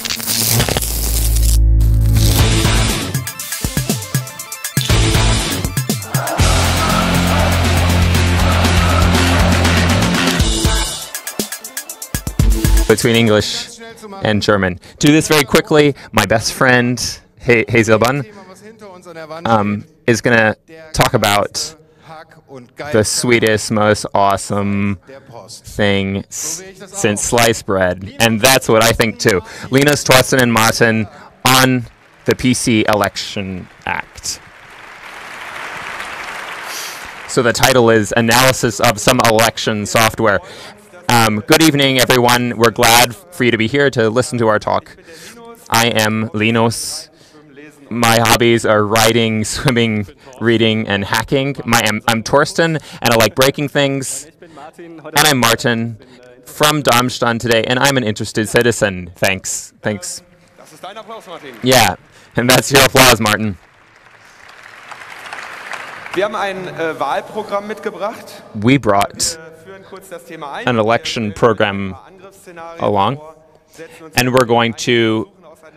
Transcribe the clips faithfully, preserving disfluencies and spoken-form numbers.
Between English and German. Do this very quickly. My best friend, He Hazelbun, um, is going to talk about the sweetest, most awesome thing s since sliced bread. And that's what I think too. Linus, Torsten, and Martin on the P C Election Act. So the title is Analysis of Some Election Software. Um, good evening, everyone. We're glad for you to be here to listen to our talk. I am Linus. My hobbies are writing, swimming, reading, and hacking. My, I'm, I'm Torsten, and I like breaking things. And I'm Martin from Darmstadt today, and I'm an interested citizen. Thanks. Thanks. Yeah, and that's your applause, Martin. We brought an election program along, and we're going to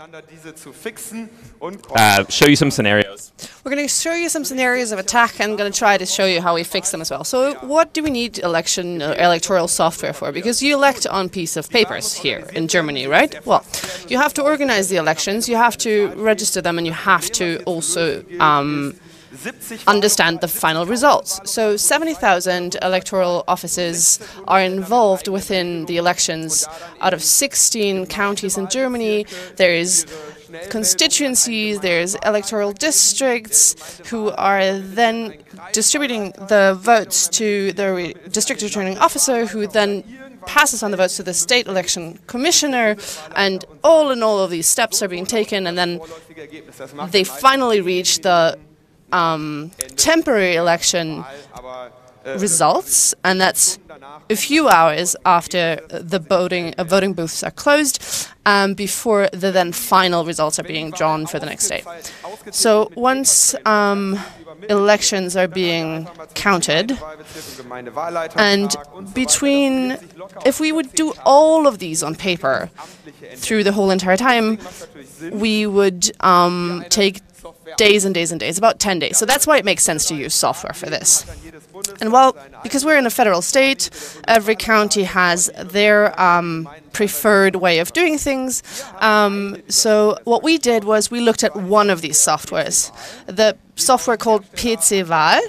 uh, show you some scenarios. We're going to show you some scenarios of attack and going to try to show you how we fix them as well. So what do we need election uh, electoral software for? Because you elect on piece of papers here in Germany, right? Well, you have to organize the elections, you have to register them, and you have to also um, understand the final results. So seventy thousand electoral offices are involved within the elections out of sixteen counties in Germany. There is constituencies, there's electoral districts who are then distributing the votes to the district returning officer, who then passes on the votes to the state election commissioner, and all in all of these steps are being taken, and then they finally reach the Um, temporary election results, and that's a few hours after the voting uh, voting booths are closed, um, before the then final results are being drawn for the next day. So once um, elections are being counted, and between, if we would do all of these on paper through the whole entire time, we would um, take days and days and days, about ten days. So that's why it makes sense to use software for this. And well, because we're in a federal state, every county has their um, preferred way of doing things. Um, so what we did was we looked at one of these softwares, the software called P C Wahl,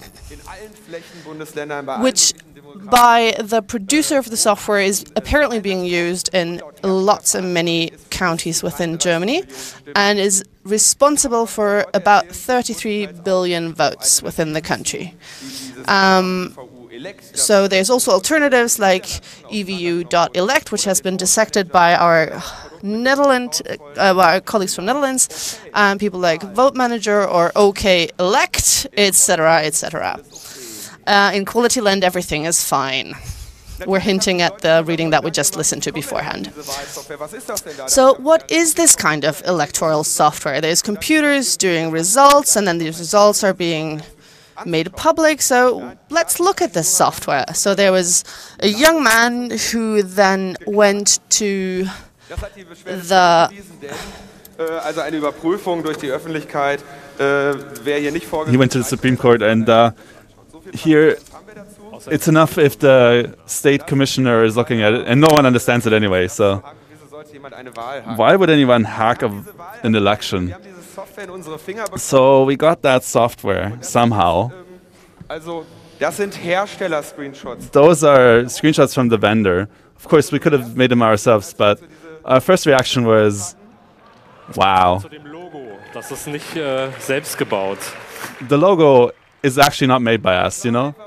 which by the producer of the software is apparently being used in lots and many counties within Germany, and is responsible for about thirty-three billion votes within the country. Um, so there's also alternatives like E V U dot elect, which has been dissected by our Netherlands, uh, our colleagues from Netherlands, um, people like Vote Manager or OK Elect, et cetera, et cetera. Uh, in Quality Land, everything is fine. We're hinting at the reading that we just listened to beforehand. So what is this kind of electoral software? There's computers doing results, and then these results are being made public. So let's look at this software. So there was a young man who then went to the... He went to the Supreme Court, and uh, here it's enough if the state commissioner is looking at it, and no one understands it anyway, so why would anyone hack of an election? So we got that software somehow. Those are screenshots from the vendor. Of course, we could have made them ourselves, but our first reaction was, wow. The logo is actually not made by us, you know?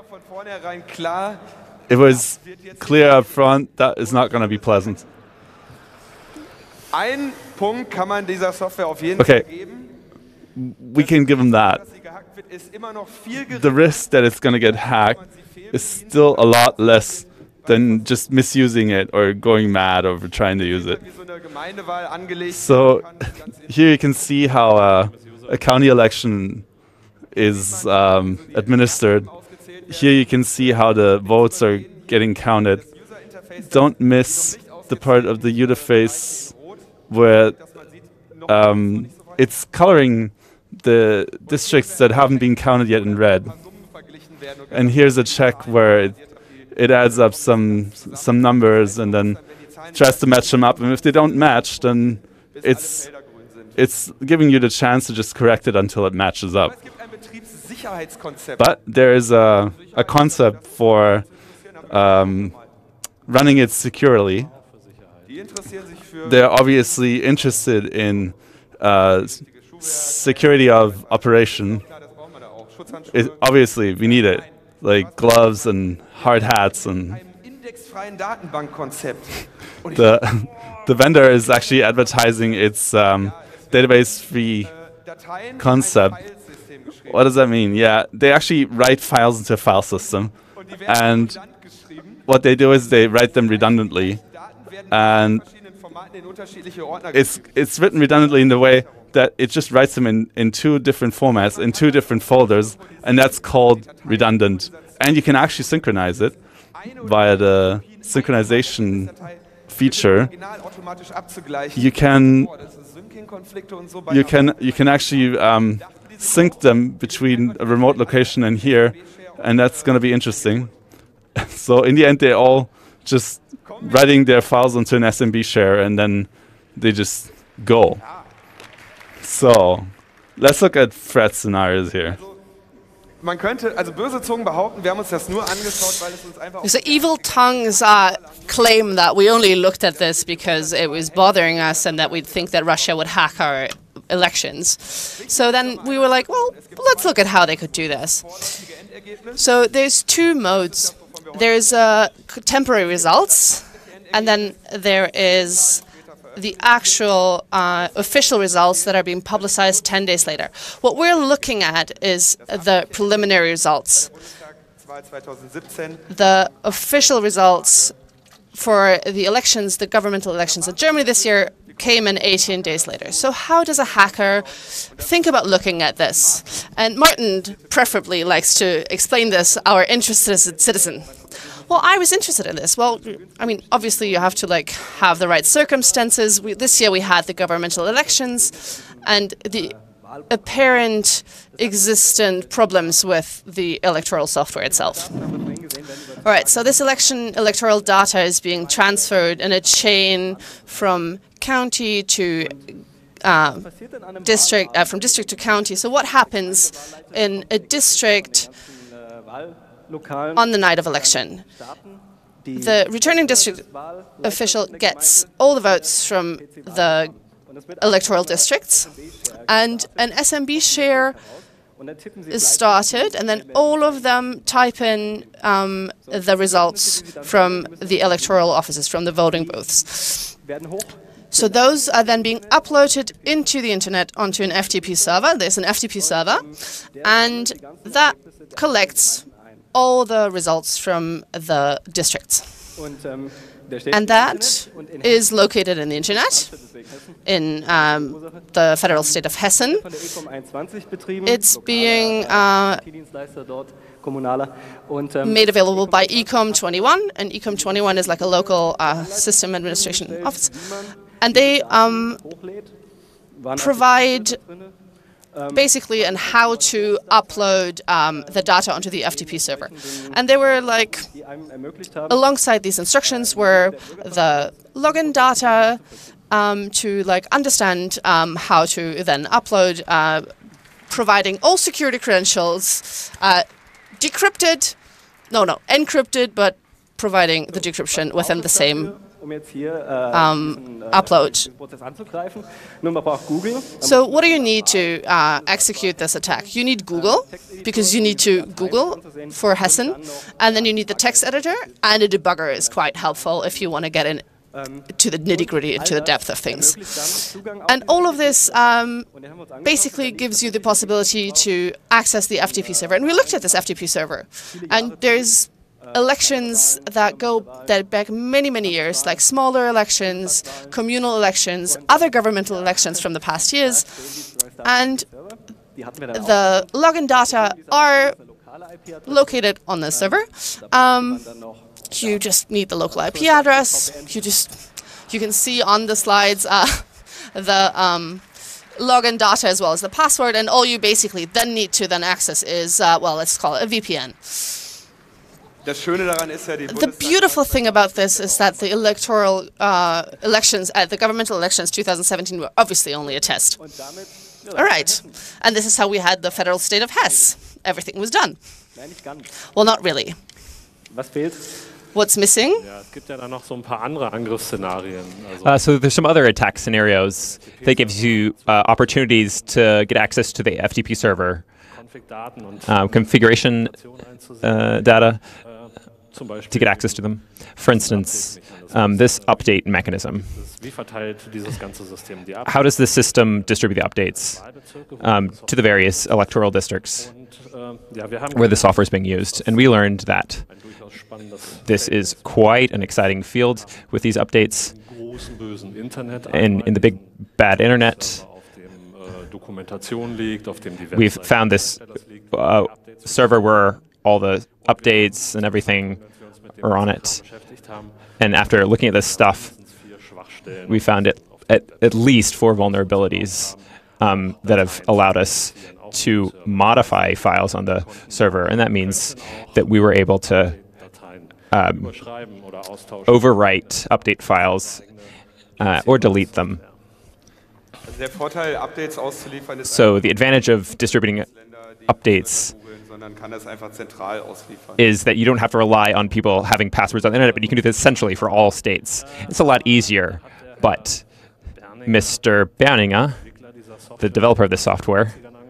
It was clear up front that is not going to be pleasant. Okay, we can give them that. The risk that it's going to get hacked is still a lot less than just misusing it or going mad over trying to use it. So here you can see how uh, a county election is um, administered. Here you can see how the votes are getting counted. Don't miss the part of the interface where um, it's coloring the districts that haven't been counted yet in red. And here's a check where it, it adds up some some numbers and then tries to match them up. And if they don't match, then it's it's giving you the chance to just correct it until it matches up. But there is a, a concept for um, running it securely. They're obviously interested in uh, security of operation. It, obviously, we need it, like gloves and hard hats. And the, the vendor is actually advertising its um, database-free concept. What does that mean? Yeah, they actually write files into a file system, and what they do is they write them redundantly, and it's it's written redundantly in the way that it just writes them in, in two different formats, in two different folders, and that's called redundant. And you can actually synchronize it via the synchronization feature. You can you can you can actually um, sync them between a remote location and here, and that's going to be interesting. So in the end, they're all just writing their files onto an S M B share, and then they just go. So let's look at threat scenarios here. Man könnte, also böse Zungen behaupten, wir haben uns das nur angeschaut, weil es uns einfach... So evil tongues uh, claim that we only looked at this because it was bothering us and that we'd think that Russia would hack our elections. So then we were like, well, let's look at how they could do this. So there's two modes. There's uh, temporary results, and then there is the actual uh, official results that are being publicized ten days later. What we're looking at is the preliminary results. The official results for the elections, the governmental elections in Germany this year, came in eighteen days later. So how does a hacker think about looking at this? And Martin preferably likes to explain this, our interested citizen. Well, I was interested in this. Well, I mean, obviously you have to like have the right circumstances. We, this year we had the governmental elections and the apparent existent problems with the electoral software itself. All right, so this election electoral data is being transferred in a chain from county to uh, district, uh, from district to county. So what happens in a district on the night of election? The returning district official gets all the votes from the electoral districts, and an S M B share is started, and then all of them type in um, the results from the electoral offices, from the voting booths. So those are then being uploaded into the internet onto an F T P server. There's an F T P server, and that collects all the results from the districts. And that is located in the internet, in um, the federal state of Hessen. It's being uh, made available by Ecom twenty-one, and Ecom twenty-one is like a local uh, system administration office. And they um, provide basically on how to upload um, the data onto the F T P server. And they were like, alongside these instructions were the login data um, to like understand um, how to then upload, uh, providing all security credentials, uh, decrypted, no, no, encrypted, but providing the decryption within the same Um, upload. So what do you need to uh, execute this attack? You need Google, because you need to Google for Hessen, and then you need the text editor, and a debugger is quite helpful if you want to get in to the nitty-gritty, into the depth of things. And all of this um, basically gives you the possibility to access the F T P server. And we looked at this F T P server, and there's elections that go that back many, many years, like smaller elections, communal elections, other governmental elections from the past years. And the login data are located on the server. Um, you just need the local I P address. You just, you can see on the slides uh, the um, login data as well as the password, and all you basically then need to then access is, uh, well, let's call it a V P N. Das Schöne daran ist ja, die The beautiful thing about this is that the electoral uh, elections, uh, the governmental elections twenty seventeen were obviously only a test. All right, and this is how we had the federal state of Hesse. Everything was done. Nein, nicht ganz. Well, not really. Was fehlt? What's missing? Ja, es gibt ja dann noch so ein paar andere Angriffsszenarien. Also Uh, so there's some other attack scenarios that gives you uh, opportunities to get access to the F T P server, Config-Daten und um, configuration uh, data zum Beispiel. to get access to them. For instance, um, this update mechanism. Wie verteilt dieses ganze System die ab? How does the system distribute the updates um, to the various electoral districts Und, äh, ja, wir haben where the software is being used? And we learned that ein durchaus spannendes this is quite an exciting field with these updates großen bösen Internet. in, in the big bad internet. Auf dem äh, Dokumentation liegt, auf dem die We've Webseite found this des Herstellers liegt, uh, server where all the updates and everything wir uns mit dem are on Kram it. beschäftigt haben. And after looking at this stuff, Vier Schwachstellen. we found it at, at least four vulnerabilities um, that have allowed us to modify files on the server. And that means that we were able to Dateien um, überschreiben oder austauschen. overwrite update files uh, or delete them. Also der Vorteil, Updates auszuliefern, ist So the advantage of distributing Länder, die updates nicht googeln, sondern kann das einfach zentral ausliefern. is that you don't have to rely on people having passwords on the internet, but you can do this centrally for all states. It's a lot easier, but Mister Berninger, the developer of this software,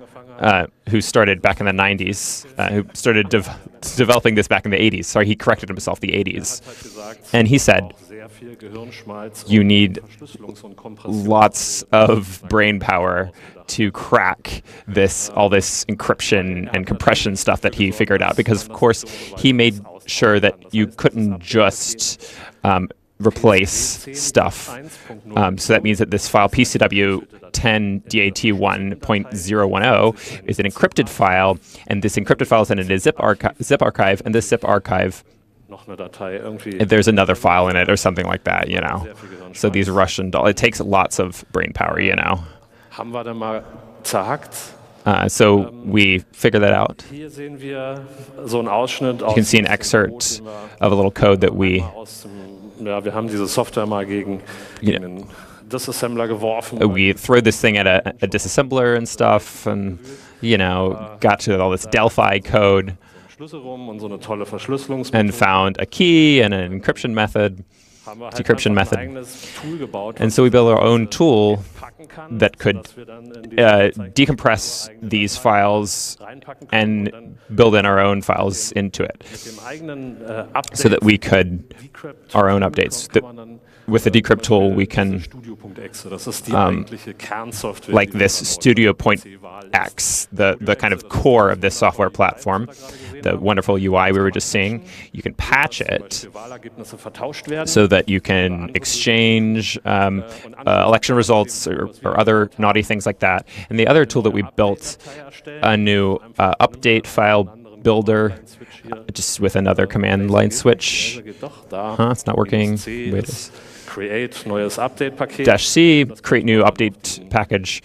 uh, who started back in the nineties, uh, who started dev- developing this back in the eighties. Sorry, he corrected himself, the eighties. And he said, Sehr viel Gehirnschmalz you und need Verschlüsselungs- und Kompressions- lots of brain power to crack this, all this encryption and compression stuff that he figured out. Because, of course, he made sure that you couldn't just um, replace stuff. Um, so that means that this file, P C W ten D A T one point zero one zero, is an encrypted file, and this encrypted file is in a zip, archi- zip archive, and this zip archive, noch eine Datei irgendwie. there's another file in it or something like that, you know. So these Russian dolls, it takes lots of brain power, you know. Haben wir dann mal zerhackt. Uh, so we figured that out. Hier sehen wir so einen Ausschnitt aus. You can see an excerpt of a little code that we, Aus dem, ja, wir haben diese Software mal gegen, Yeah. gegen den Disassembler geworfen. we threw this thing at a, a disassembler and stuff, and, you know, got to all this Delphi code Schlüssel rum und so eine tolle Verschlüsselungsmethode. and found a key and an encryption method. Haben wir halt decryption einfach ein method. eigenes Tool gebaut, And was so we built our own tool packen kann, that could sodass wir dann in die uh, Anzeige decompress these files reinpacken können and und dann build in our own files into it mit dem eigenen äh, Update so that we could, Decrypt our own Tool updates, kann that man dann, with the äh, decrypt zum tool, Beispiel we can, diese Studio.exe, das ist die um, eigentliche Kernsoftware, like die wir this dann Studio heute Point P C-Wahl ist. X, the, the kind of core of this software platform, the wonderful U I we were just seeing, you can patch Zum it Beispiel Wahlergebnisse vertauscht werden. so that you can exchange um, uh, election results or, or other naughty things like that. And the other tool that we built, a new uh, update file builder, uh, just with another command line switch. Geht doch, da. Huh, it's not working. C Wait. ist Create, neues Update-Paket. Dash C, create new update package.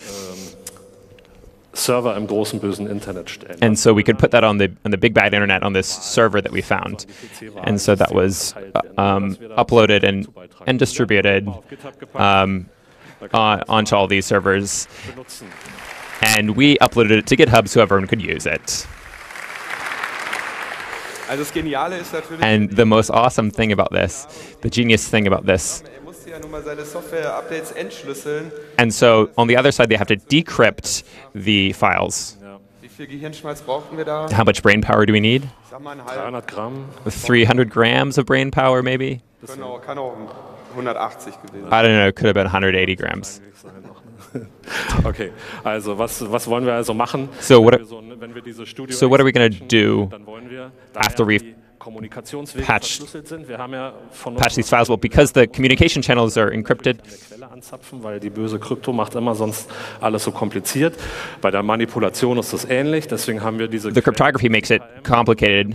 Server im großen bösen Internet stellen. And so we could put that on the on the big bad internet on this server that we found. And so that was uh, um, uploaded and, and distributed um, uh, onto all these servers. benutzen. And we uploaded it to GitHub so everyone could use it. Also das Geniale ist natürlich, And the most awesome thing about this, the genius thing about this, er musste ja nun mal seine Software-Updates entschlüsseln. and so on the other side they have to decrypt the files. Wie viel Gehirnschmalz brauchten wir da? How much brain power do we need? Ich sag mal ein halb. dreihundert Gramm. three hundred grams of brain power maybe? Kann auch, kann auch hundertachtzig gewesen sein. I don't know, it could have been one hundred eighty grams. Okay, also was, was wollen wir also machen? So what wenn are- wir, so, wenn wir diese Studio so what are we gonna patchen, do dann wollen wir, da after ja we've die Kommunikationswege patched- verschlüsselt sind. Wir haben ja von patch these files? Well, because the communication channels are encrypted, eine Quelle anzapfen, weil die böse Krypto macht immer sonst alles so kompliziert. Bei der Manipulation ist das ähnlich, deswegen haben wir diese the cryptography makes it complicated.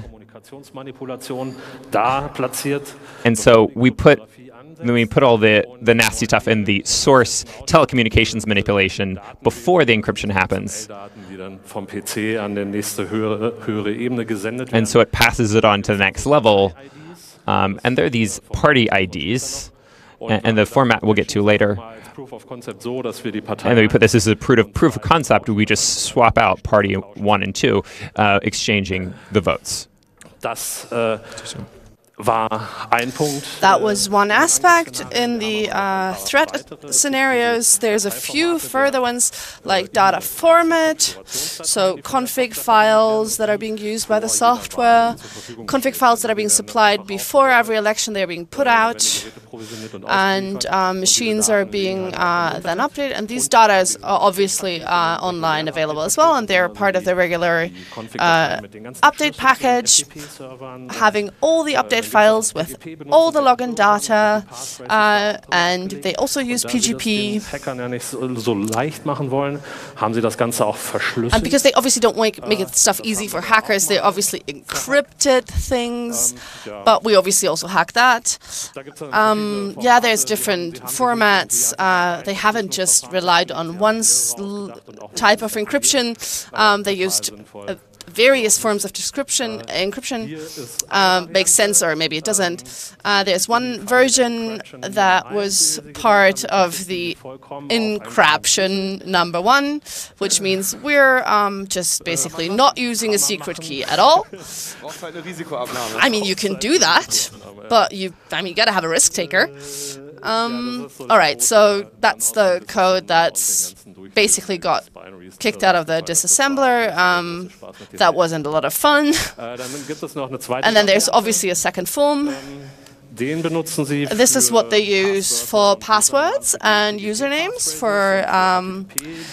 Informationsmanipulation da platziert. And so we put then we put all the, the nasty stuff in the source telecommunications manipulation before the encryption happens. Die dann vom P C an die nächste höhere, höhere Ebene gesendet werden. And so it passes it on to the next level. Um, and there are these party I Ds, and, and the format we'll get to later. And then we put this as a proof of proof of concept. We just swap out party one and two, uh, exchanging the votes. Das äh, war ein Punkt. That was one aspect in the uh, threat scenarios. There's a few further ones, like data format, so config files that are being used by the software, config files that are being supplied before every election, they're being put out, and uh, machines are being uh, then updated. And these data is obviously uh, online available as well, and they're part of the regular uh, update package, having all the update files with all the login data, uh, and they also use P G P. Hackern ja nicht so, so leicht machen wollen, haben sie das Ganze auch verschlüsselt. And because they obviously don't make, make it stuff easy for hackers, they obviously encrypted things, but we obviously also hack that. Um, yeah, there's different formats. Uh, they haven't just relied on one type of encryption. Um, they used uh, various forms of description, encryption. Um, makes sense, or maybe it doesn't. Uh, there's one version that was part of the encryption number one, which means we're um, just basically not using a secret key at all. I mean, you can do that, but you, I mean, you gotta have a risk taker. Um, all right, so that's the code that's basically got kicked out of the disassembler. Um, that wasn't a lot of fun. And then there's obviously a second form. This is what they use for passwords and usernames for um,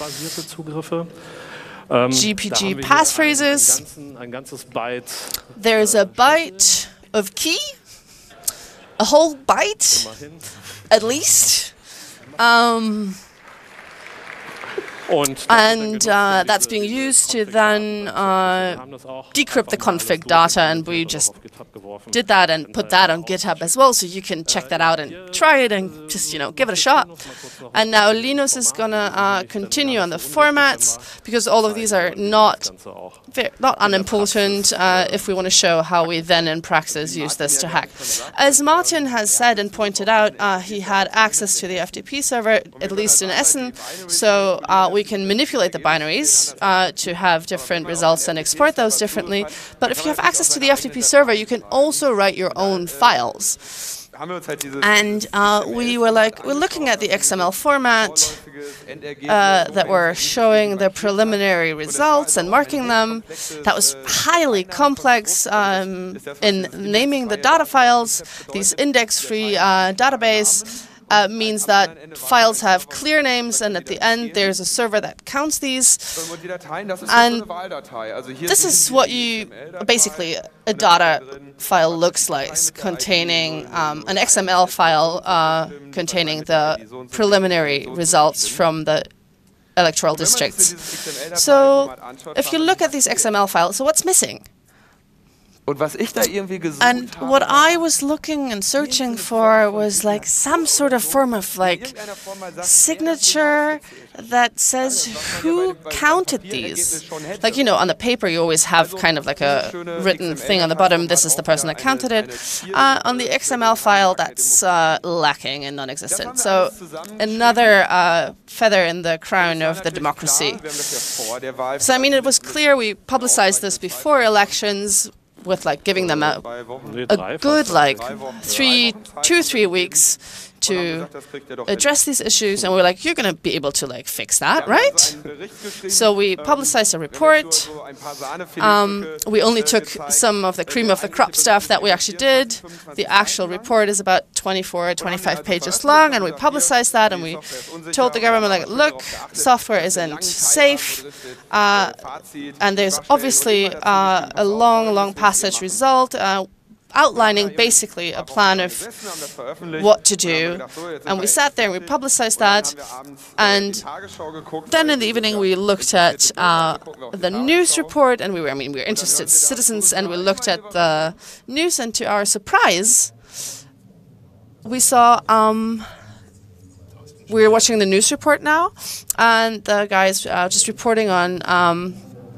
G P G passphrases. There's a byte of key, a whole byte, at least. Um, and uh, that's being used to then uh, decrypt the config data, and we just did that and put that on GitHub as well, so you can check that out and try it and just, you know, give it a shot. And now Linus is gonna uh, continue on the formats, because all of these are not not unimportant uh, if we want to show how we then in practice use this to hack. As Martin has said and pointed out, uh, he had access to the F T P server, at least in Essen, so uh, we can manipulate the binaries uh, to have different results and export those differently. But if you have access to the F T P server, you can also write your own files. And uh, we were like, we're looking at the X M L format uh, that were showing the preliminary results and marking them. That was highly complex um, in naming the data files. These index-free uh, database Uh, means that files have clear names, and at the end there's a server that counts these. And this is what you, basically, a data file looks like, containing um, an X M L file uh, containing the preliminary results from the electoral districts. So if you look at these X M L files, so what's missing? And what I was looking and searching for was like some sort of form of like signature that says who counted these. Like, you know, on the paper you always have kind of like a written thing on the bottom, this is the person that counted it. Uh, on the X M L file, that's uh, lacking and non-existent. So another uh, feather in the crown of the democracy. So I mean, it was clear we publicized this before elections, with like giving them a, a good like three, two, three weeks to address these issues, and we're like, you're going to be able to like fix that, right? So we publicized a report. Um, we only took some of the cream of the crop stuff that we actually did. The actual report is about twenty-four, twenty-five pages long, and we publicized that, and we told the government, like, look, software isn't safe, uh, and there's obviously uh, a long, long passage result. Uh, outlining basically a plan of what to do. And we sat there and we publicized that. And then in the evening we looked at uh, the news report, and we were, I mean, we were interested citizens, and we looked at the news, and to our surprise, we saw, um, we were watching the news report now, and the guy's uh, just reporting on um,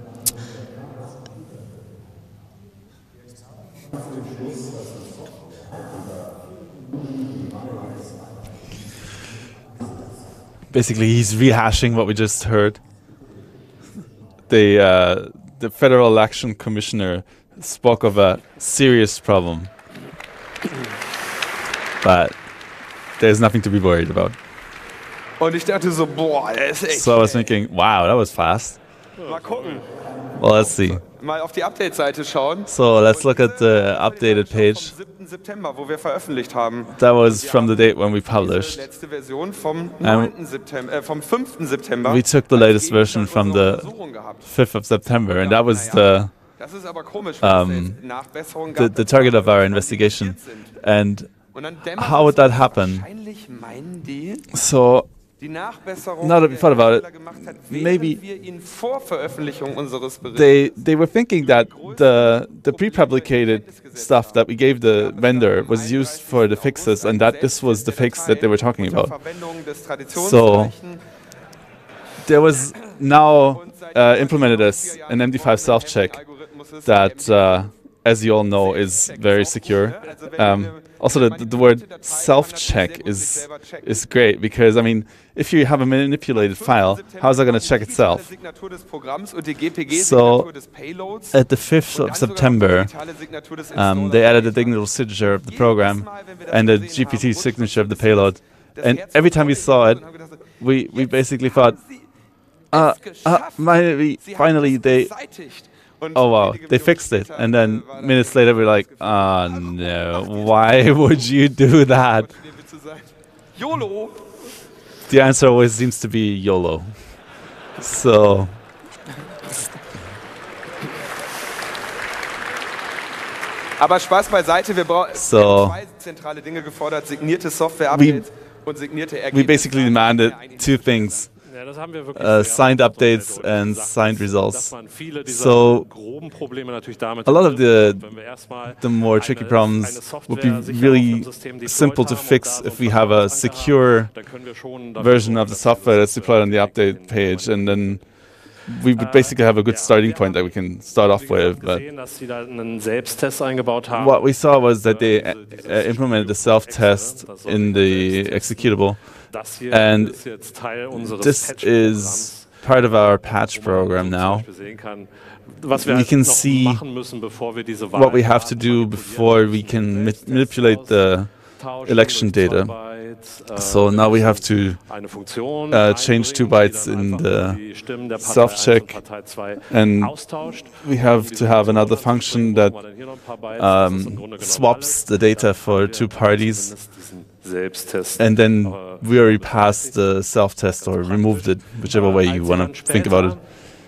Basically, he's rehashing what we just heard. The uh, the Federal Election Commissioner spoke of a serious problem, but there's nothing to be worried about. Und ich dachte so, boah, der ist echt. So I was thinking, wow, that was fast. Mal gucken. Well, let's see. Mal auf die Update-Seite schauen. So let's look at the updated page. Vom siebten September, wo wir veröffentlicht haben. That was from the date when we published. Die letzte Version vom neunten September, äh, vom fünften September. We took the latest version from the fifth of September, and that was the Das ist aber komisch, um, Nachbesserungen the, gab, the target of our investigation. And und dann dämmert how would es that happen? Wahrscheinlich meinen die, So die Nachbesserung, now that we thought about it, die der Fehler gemacht hat, maybe während wir ihn vor Veröffentlichung unseres Berichts they they were thinking that the the prepublicated stuff that we gave the vendor was used for the fixes, and that this was the fix that they were talking about. So there was now uh, implemented as an M D five self-check that, uh, as you all know, is very secure. Um, also, the, the word self-check is is great because, I mean, if you have a manipulated file, how is that going to check itself? So at the fifth of September, um, they added the digital signature of the program and the G P T signature of the payload. And every time we saw it, we, we basically thought, uh, uh, finally, finally they... Oh wow, they fixed it. And then minutes later we're like, oh no, why would you do that? YOLO! The answer always seems to be YOLO. So... Aber Spaß beiseite, wir brauchen So, zwei zentrale Dinge gefordert, signierte Software-Updates und signierte Ergebnisse. we basically demanded two things. Ja, das haben wir wirklich Uh, sehr signed oft updates deutlich and gesagt, signed dass results. man viele dieser So, groben Probleme natürlich damit a lot of the löst, wenn wir erstmal the more tricky eine- problems eine Software would be sicher auf really dem System deployed simple to haben und fix da if so we ein have a paar secure haben, dann können wir schon dafür version sorgen, of the dass software das, that's deployed on the äh, update page, and then we would basically have a good starting point that we can start off Wie with. gesagt, But gesehen, dass sie da einen Selbsttest eingebaut haben. what we saw was that they uh, uh, implemented the self-test in the executable. Das hier and ist jetzt Teil unseres This Patch-Programms, is part of our patch wo man program so now. zum Beispiel sehen kann, was wir We halt can noch see machen müssen, bevor wir diese What we have to Wahldaten do manipulieren before we müssen. can ma- Selbsttest manipulate the austauschen election durch zwei data. Bytes, äh, So wir now we müssen have to eine Funktion uh, change two einbringen, die bytes dann in einfach the die Stimmen der Partei self-check, eins und Partei zwei and austauscht. we have to have another function that Brauchen wir dann hier noch ein paar Bytes. Das ist im um, Grunde genommen swaps alles. the data Dann for haben wir two parties, zumindest diesen Selbsttest. and then Aber we already passed the self-test or removed it, whichever way you want to think about it.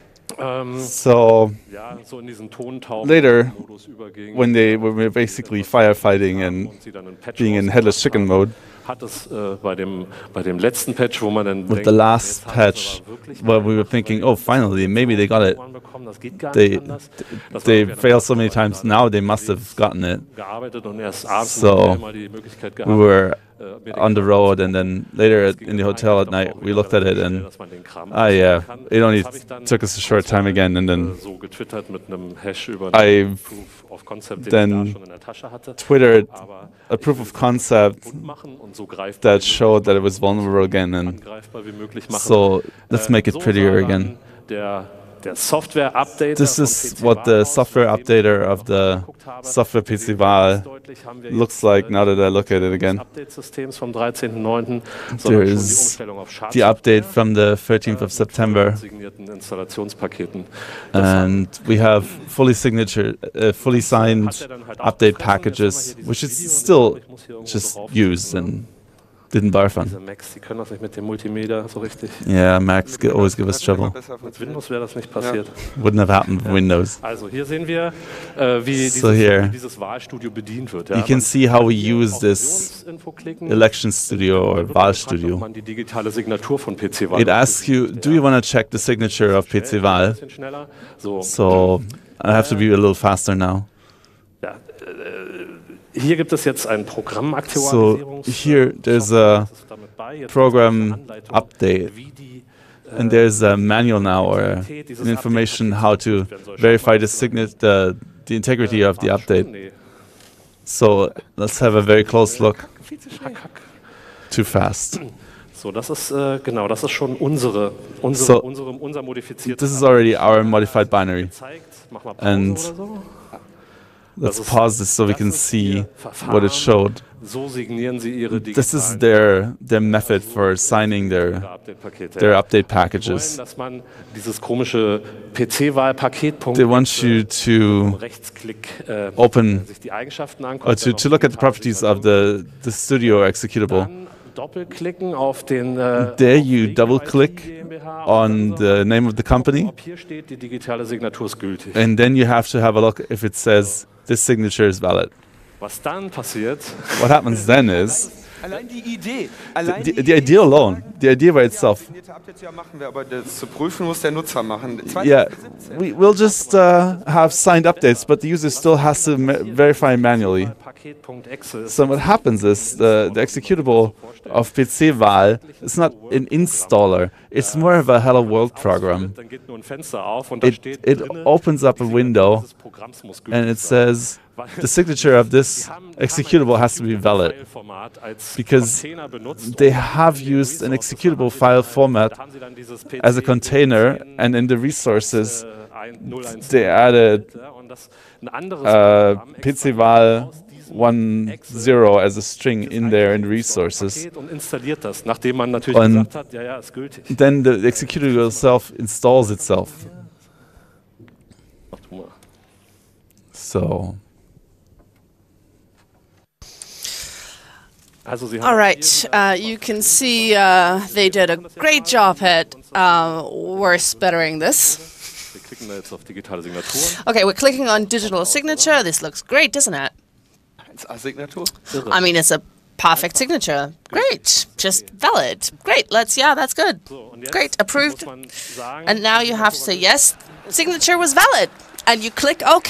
Ähm, So ja, so in diesen Tontauben later, Modus überging, when they when we were basically firefighting and und sie dann einen Patch being in rausgebracht headless chicken haben, mode, hat es äh, bei dem bei dem letzten Patch, wo man dann with denkt, the last jetzt haben sie patch, aber wirklich where mal we were gemacht, thinking, weil oh, die finally, maybe they got it. bekommen, das geht gar They nicht anders. Das they war wieder failed so many dabei, times. dann Now they must have gotten it. gearbeitet und erst abends So, haben wir mal die Möglichkeit gehabt, We were äh, mir den on the Kram road, and then later Das at, ging in the dann hotel at eigentlich night, doch auch we wieder looked at it, relativ schnell, and dass man den Kram ah yeah, kann. it only Das habe ich dann took us a short time again, and äh, then so getwittert mit einem Hash über I einen Proof of Concept, den then ich da schon in der Tasche hatte. twittered Aber a proof of concept bunt machen und so greifbar that wie showed that it möglich was vulnerable again, and angreifbar wie möglich machen. so let's Äh, make it so prettier sah dann again. Der, der Software-Updater This von is P C what the Wahl software aus, nachdem ich updater mir of noch the mal angeguckt habe. software P Wir C sehen Wahl ganz deutlich, haben wir looks jetzt, like äh, now that I look at it nicht again. des Update-Systems vom dreizehnten neunten, There sondern schon die is Umstellung auf the update from the thirteenth äh, of mit September, signierten Installationspaketen. Das and we have fully signature, uh, fully signed hat er dann halt update aufgefressen. Jetzt haben wir packages, hier dieses which is Video und still ich muss hier irgendwo just drauf used drücken, and didn't barf Diese on. Macs, die können das nicht mit dem Multimedia so richtig. Yeah, Macs gi- always give us trouble. Mit Windows wäre das nicht passiert. Wouldn't have happened with Windows. Also hier sehen wir, äh, wie, So dieses, here, wie dieses Wahlstudio bedient wird. Ja. You can Man see how we hier use auf this Versionsinfo klicken. election studio or Dann wird man Wahl gefragt, ob studio. man die digitale Signatur von P C Wahl It asks you, do you want to check the signature of P C Wahl? bisschen schneller. So, So I have to be a little faster now. ja, äh, hier gibt es jetzt ein So Programmaktualisierungs- here there's a Das ist damit bei. Jetzt program gibt es eine Anleitung, update, wie die and there's a manual now or an information how to verify the signet the the integrity of the update. Nee, So let's have a very close look. hack, hack. Too fast. So, das ist äh, genau, das ist schon unsere, unsere, So, unsere unser modifiziertes. This is already our modified binary. gezeigt. Mach mal Pause And oder so. let's Das ist- pause this so we das can ist see ihr what it Verfahren. showed. So signieren sie ihre This is digitalen their their method for signing their Update-Pakete. their update Sie wollen, packages. dass man dieses komische P C-Wahl-Paketpunkt They want you to Rechtsklick äh, open sich die Eigenschaften anguckt, or to, to look at the properties of the the studio executable. dann doppelklicken auf den äh, There auf you Regal double click I T GmbH on und the dann name of the company, ob hier steht, die digitale Signatur ist gültig. and then you have to have a look if it says this signature is valid. Was dann passiert, What happens then is Allein die Idee, allein the, the idea alone, the idea by itself. definierte Updates ja machen wir, aber das zu prüfen muss der Nutzer machen. Yeah, we, we'll just uh, have signed updates, but the user still has to ma- verify manually. Paket.exe ist So what happens is the, the executable of P C Wahl is not an installer. It's more of a hello world program. dann geht nur ein Fenster auf und da It, steht it drinne, opens up a window dieses Programms muss and gültig it sein. says the signature of this executable has to be valid Format als because Container benutzt, they um have used an executable file format da haben sie dann dieses P C as a container, and in the resources äh, ein- null eins they added ja, und das ein anderes uh, Programm P C extrahiert Wahl aus diesem one zero as a string in there in resources. Paket und installiert das, nachdem man natürlich Und gesagt hat, ja, ja, ist gültig. Then the executable itself installs itself. Mach du mal. So Also sie haben All right, uh, you can see uh, they did a great job at uh, worse bettering this. wir klicken da jetzt auf digitale Signaturen. Okay, we're clicking on digital signature. This looks great, doesn't it? eins A-Signatur. I mean, it's a perfect signature. Great, just valid. Great, let's, yeah, that's good. So, und jetzt Great, approved. muss man sagen, And now you have to say, yes, signature was valid. And you click OK.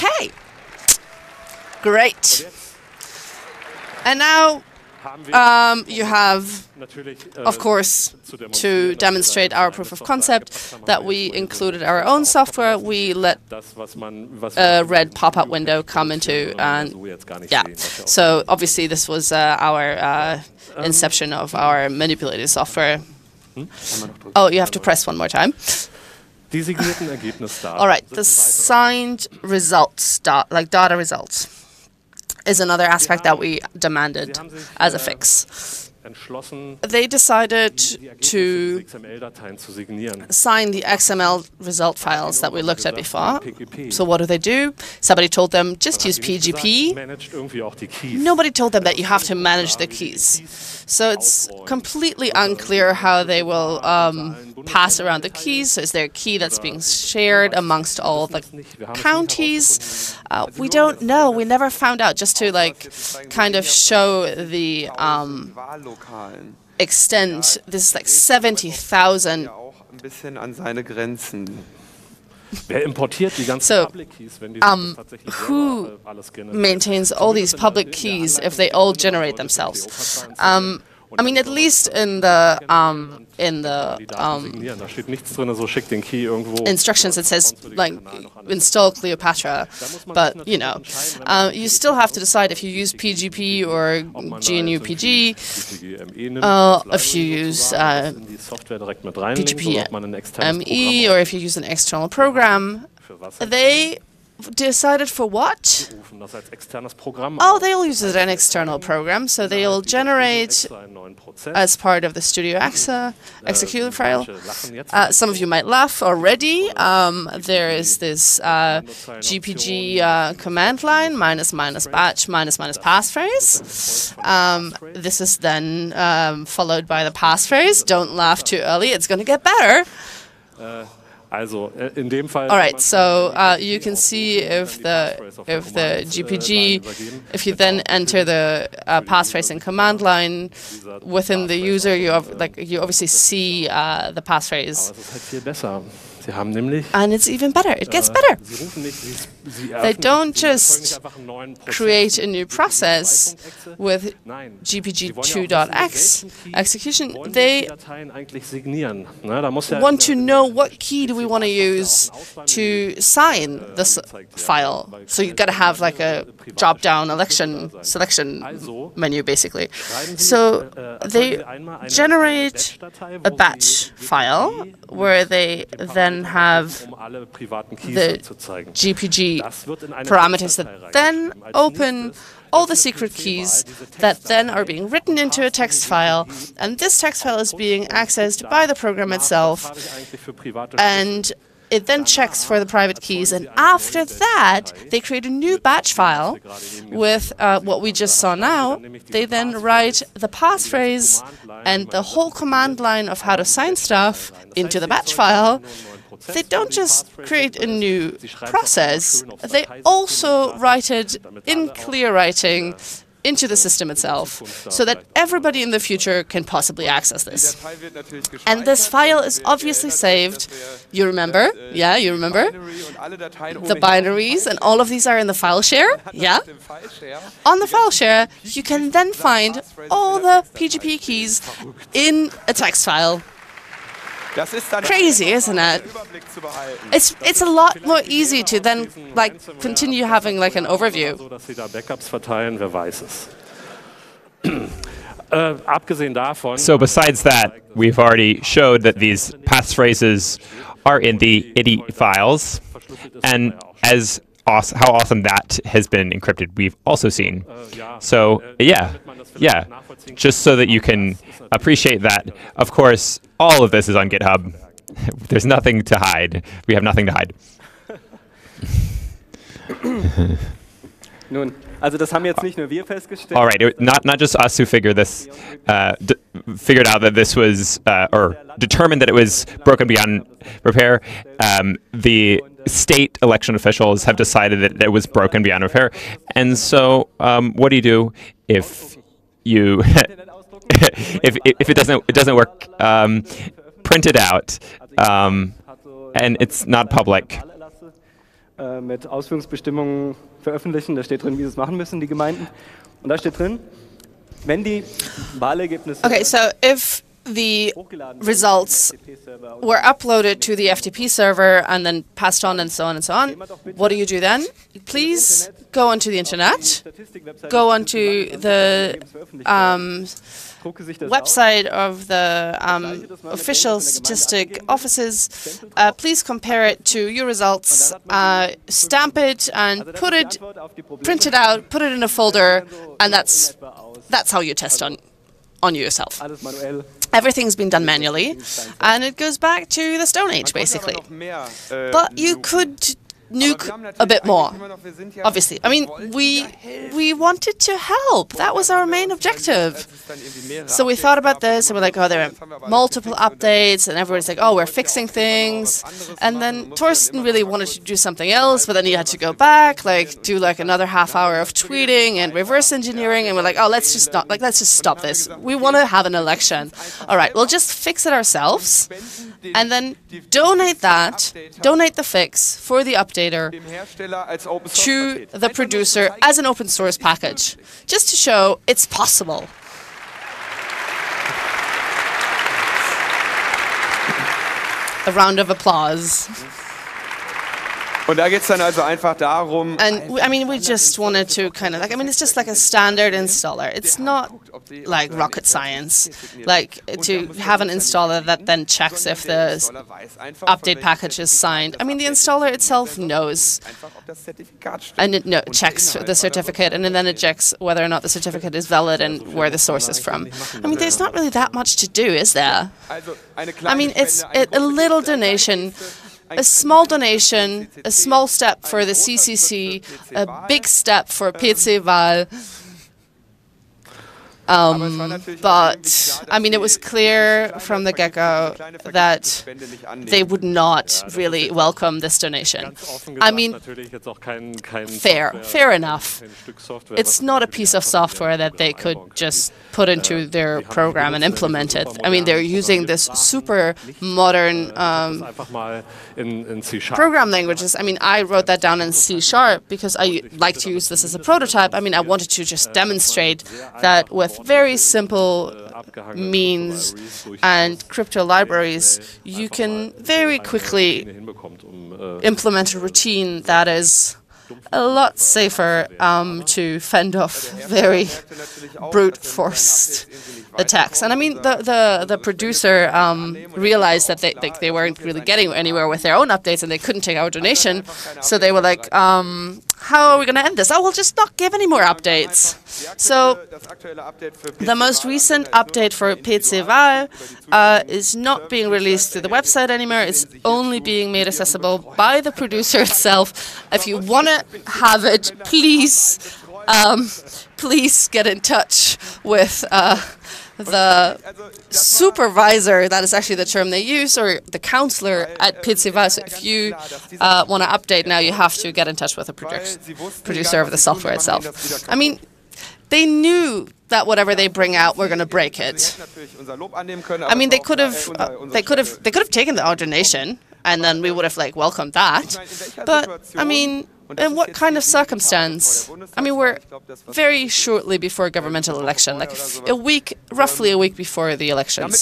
Great. And now haben wir um, you have, natürlich äh, of course, zu to demonstrieren, demonstrate our proof of concept that we included our own software. We let das, was man, was a red pop-up window come into, and so jetzt gar nicht yeah. sehen, was ja auch- So obviously this was uh, our uh, inception of our manipulated software. Oh, you have to press one more time. Die signierten Ergebnisdaten. All right, sind the ein weiterer- signed results, dot, like data results, is another aspect that we demanded Sie haben sich, as a äh, fix. entschlossen, They decided die Ergebnisse to für X M L-Dateien zu signieren. sign the X M L result files that we looked at before. P G P. So what do they do? Somebody told them, just use Hat die P nicht G gesagt, P. managt irgendwie auch die Keys. Nobody told them that you have to manage the keys. So it's completely unclear how they will um, pass around the keys. Is there a key that's being shared amongst all the counties? Uh, we don't know. We never found out. Just to like kind of show the um, Wahllokalen. extent. This is like seventy thousand. Ja auch ein bisschen an seine Grenzen. Wer importiert die ganzen So, Public Keys, wenn die um, das tatsächlich who selber, äh, alles generieren? maintains all these public keys if they all generate themselves? Um, I mean, at least in the um, in the Die Daten um, signieren. Da steht nichts drin, so schick den Key irgendwo. instructions, it says like install Install Cleopatra, but you know, uh, you still have to decide if you use P G P or G N U P G, uh, if you use uh, P G P M E, or if you use an external program. They decided for what? rufen das als externes Programm Oh, auf. they'll use it as an external program, so they'll generate Extra einen neuen Prozess. as part of the Studio Exa executable file. Manche lachen jetzt. Uh, some of you might laugh already. Um, there is this uh, G P G uh, command line, minus minus batch, minus minus passphrase. Um, this is then um, followed by the passphrase. Don't laugh too early, it's going to get better. Also äh, in dem Fall. All right, so uh, you can see if the if the G P G, if you then enter the uh, passphrase and command line within the user, you have, like you obviously see uh, the passphrase, Das ist halt viel besser. Sie haben nämlich. and it's even better. It gets better. Sie rufen nicht, sie, sie They eröffnen- don't sie erzeugen just nicht einfach einen neuen Prozess. Create a new process with Nein. G P G Sie wollen ja two auch dot wissen, x welchen Key execution. wollen wir die They Dateien eigentlich signieren. Ne, da muss ja want to know what key do we want to use to sign this file. So you've got to have like a drop-down election selection menu, basically. So they generate a batch file where they then have um alle privaten Keys the zu zeigen. G P G Das wird in eine parameters that Textdatei then reingeschrieben. Als open nächstes all the secret keys that then are being written into a text file, and this text file is being accessed by the program itself, habe ich eigentlich für private and it then checks for the private keys, and after that they create a new batch file with uh, what we just saw now. They then write the passphrase and the whole command line of how to sign stuff into the batch file. They don't just create a new process, they also write it in clear writing into the system itself, so that everybody in the future can possibly access this. And this file is obviously saved. You remember? Yeah, you remember? The binaries and all of these are in the file share. Yeah? On the file share, you can then find all the P G P keys in a text file. Das ist dann Crazy, isn't it? Überblick zu behalten. It's it's a lot more easy to then like continue having like an overview. so, dass sie da Backups verteilen, wer weiß es. äh, abgesehen davon. So besides that, we've already showed that these passphrases are in the I D I files, and as aws- how awesome that has been encrypted, we've also seen. So yeah, yeah, just so that you can appreciate that. Of course, all of this is on GitHub. There's nothing to hide. We have nothing to hide. Nun, also das haben jetzt nicht nur wir festgestellt. All right, it, not not just us who figured this, uh, d- figured out that this was, uh, or determined that it was broken beyond repair. Um, the state election officials have decided that it was broken beyond repair. And so, um, what do you do if you if if it doesn't it doesn't work? Um, print it out, um, and it's not public. Äh, mit Ausführungsbestimmungen veröffentlichen. Da steht drin, wie sie es machen müssen, die Gemeinden. Und da steht drin, wenn die Wahlergebnisse Okay, so if the results were uploaded to the F T P server and then passed on and so on and so on, what do you do then? Please go onto the internet, go onto the um, website of the um, official statistic offices. Uh, please compare it to your results, uh, stamp it and put it, print it out, put it in a folder, and that's that's how you test on on yourself. alles manuell. Everything's been done manually, and it goes back to the Stone Age, basically. But you could nuke a bit more, obviously. I mean, we we wanted to help. That was our main objective. So we thought about this, and we're like, oh, there are multiple updates, and everyone's like, oh, we're fixing things. And then Torsten really wanted to do something else, but then he had to go back, like, do like another half hour of tweeting and reverse engineering, and we're like, oh, let's just not, like, let's just stop this. We want to have an election. All right, we'll just fix it ourselves, and then donate that, donate the fix for the updater to the producer as an open source package, just to show it's possible. A round of applause. Und da geht es dann also einfach darum, And we, I mean, we just wanted to kind of like, I mean, it's just like a standard installer. It's not like rocket science, like to have an installer that then checks if the s- update package is signed. I mean, the installer itself knows, and it no, checks the certificate, and then it checks whether or not the certificate is valid and where the source is from. I mean, there's not really that much to do, is there? I mean, it's a, a little donation, a small donation, a small step for the C C C, a big step for P C Wahl. Um, but, I mean, it was clear from the get-go that they would not really welcome this donation. I mean, fair, fair enough. It's not a piece of software that they could just put into their program and implement it. I mean, they're using this super modern um, program languages. I mean, I wrote that down in C Sharp because I like to use this as a prototype. I mean, I wanted to just demonstrate that with very simple means and crypto libraries, you can very quickly implement a routine that is a lot safer um, to fend off very brute forced attacks. And I mean, the the, the producer um, realized that they, they they weren't really getting anywhere with their own updates, and they couldn't take our donation. So they were like, um, "How are we going to end this? Oh, we'll just not give any more updates." So the most recent update for P C Wahl uh, is not being released to the website anymore. It's only being made accessible by the producer itself. If you want to have it, please, um, please get in touch with uh, the supervisor. That is actually the term they use, or the counselor at P C Wahl. So if you uh, want to update now, you have to get in touch with the produ- producer of the software itself. I mean, they knew that whatever they bring out, we're going to break it. I mean, they could have, uh, they could have, they could have taken our donation, and then we would have like welcomed that. But I mean, in what kind of circumstance? I mean, we're very shortly before a governmental election, like a week, roughly a week before the elections.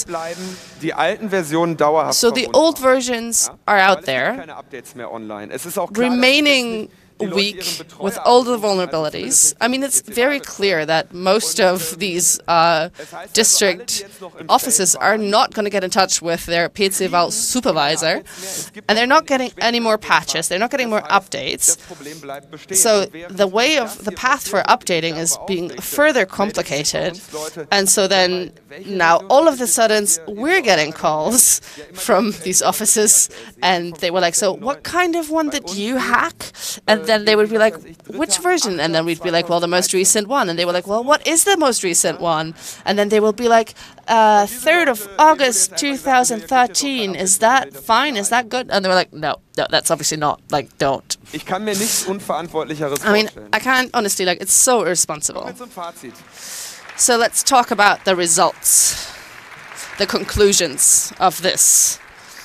So the old versions are out there, remaining weak with all the vulnerabilities. I mean, it's very clear that most of these uh, district offices are not going to get in touch with their P C Wahl supervisor, and they're not getting any more patches, they're not getting more updates. So the way of the path for updating is being further complicated, and so then now all of a sudden we're getting calls from these offices, and they were like, so what kind of one did you hack? And then they would be like, which version? And then we'd be like, well, the most recent one. And they were like, well, what is the most recent one? And then they will be like, uh, third of August two thousand thirteen. Is that fine? Is that good? And they were like, no, no, that's obviously not. Like, don't. I mean, I can't honestly, like, it's so irresponsible. So let's talk about the results, the conclusions of this.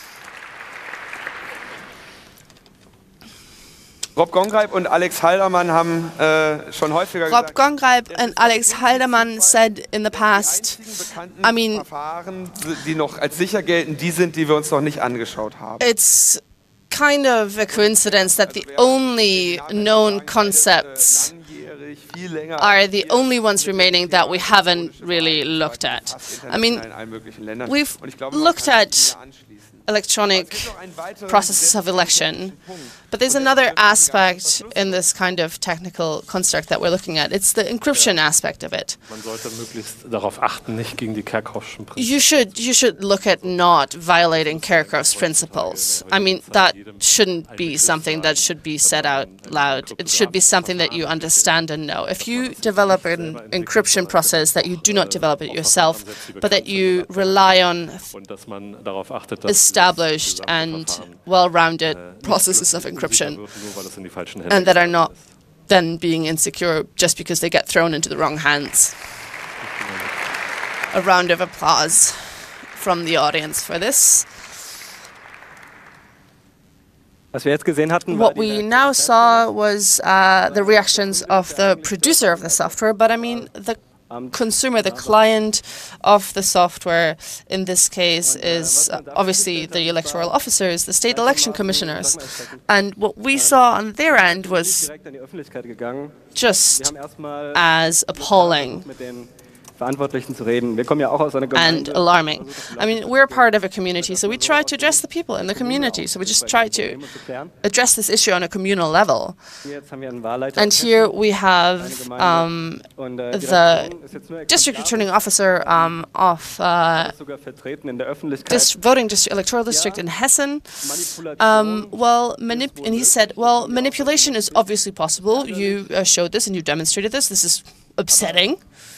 Rob Gongreib und Alex Haldermann haben äh, schon häufiger Rob gesagt, Gongreib and Alex Haldermann said in the past, I mean, Verfahren, die noch als sicher gelten, die sind, die wir uns noch nicht angeschaut haben. it's kind of a coincidence that the only known concepts are the only ones remaining that we haven't really looked at. I mean, we've looked at electronic processes of election, but there's another aspect in this kind of technical construct that we're looking at. It's the encryption aspect of it. You should you should look at not violating Kerckhoffs's principles. I mean, that shouldn't be something that should be said out loud. It should be something that you understand and know. If you develop an encryption process, that you do not develop it yourself, but that you rely on established and well-rounded processes of encryption, and that are not then being insecure just because they get thrown into the wrong hands. A round of applause from the audience for this. Was wir jetzt gesehen hatten, What we now saw was uh, the reactions of the producer of the software, but I mean, the consumer, the client of the software in this case is uh, obviously the electoral officers, the state election commissioners. And what we saw on their end was direkt an die Öffentlichkeit gegangen. Wir just haben erstmal as appalling mit den Verantwortlichen zu reden. Wir kommen ja auch aus einer and Gemeinde. alarming. I mean, we're part of a community, so we try to address the people in the community. So we just try to address this issue on a communal level. Jetzt haben wir einen Wahlleiter And here we have um, und äh, die the Redaktion ist jetzt nur district returning officer um, of uh, sogar vertreten in der Öffentlichkeit. this voting district, electoral district in Hessen. Um, well, manip and he said, well, manipulation is obviously possible. You uh, showed this and you demonstrated this. This is upsetting,